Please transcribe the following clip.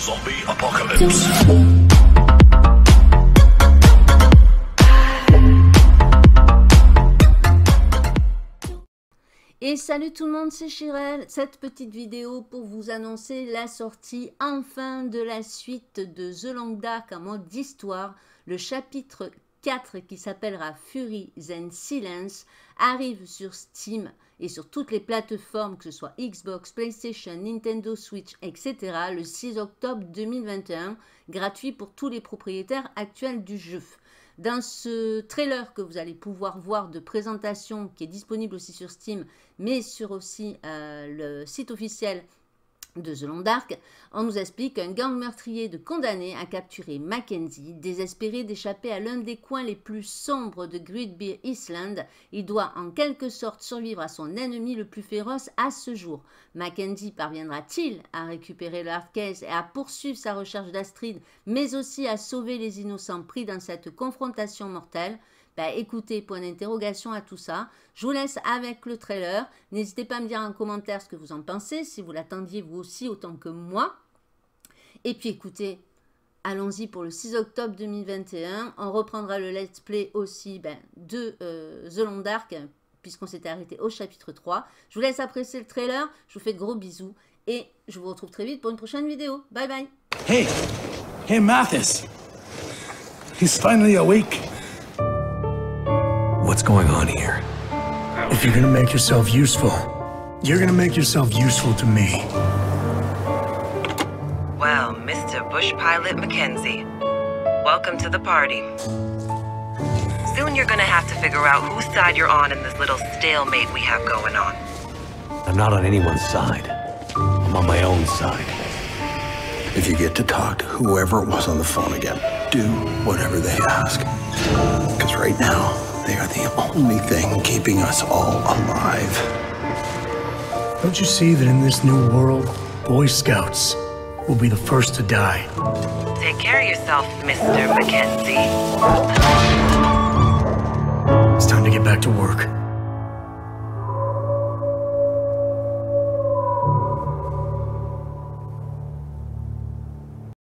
Zombie Apocalypse. Et salut tout le monde, c'est Chirel. Cette petite vidéo pour vous annoncer la sortie enfin de la suite de The Long Dark en mode histoire. Le chapitre 4 qui s'appellera Fury and Silence arrive sur Steam et sur toutes les plateformes, que ce soit Xbox, PlayStation, Nintendo Switch, etc. le 6 octobre 2021, gratuit pour tous les propriétaires actuels du jeu. Dans ce trailer que vous allez pouvoir voir de présentation qui est disponible aussi sur Steam, mais sur aussi le site officiel de The Long Dark, on nous explique qu'un gang meurtrier de condamnés a capturé Mackenzie. Désespéré d'échapper à l'un des coins les plus sombres de Greatbeard Island, il doit en quelque sorte survivre à son ennemi le plus féroce à ce jour. Mackenzie parviendra-t-il à récupérer le Hardcase et à poursuivre sa recherche d'Astrid, mais aussi à sauver les innocents pris dans cette confrontation mortelle? Écoutez, point d'interrogation à tout ça. Je vous laisse avec le trailer. N'hésitez pas à me dire en commentaire ce que vous en pensez, si vous l'attendiez vous aussi autant que moi. Et puis écoutez, allons-y pour le 6 octobre 2021. On reprendra le let's play aussi de The Long Dark, puisqu'on s'était arrêté au chapitre 3. Je vous laisse apprécier le trailer. Je vous fais de gros bisous. Et je vous retrouve très vite pour une prochaine vidéo. Bye bye. Hey Mathis. He's finally awake. What's going on here? If you're gonna make yourself useful, you're gonna make yourself useful to me. Well, Mr. Bush Pilot Mackenzie, welcome to the party. Soon you're gonna have to figure out whose side you're on in this little stalemate we have going on. I'm not on anyone's side. I'm on my own side. If you get to talk to whoever it was on the phone again, do whatever they ask. Because right now, they are the only thing keeping us all alive. Don't you see that in this new world, Boy Scouts will be the first to die? Take care of yourself, Mr. Mackenzie. It's time to get back to work.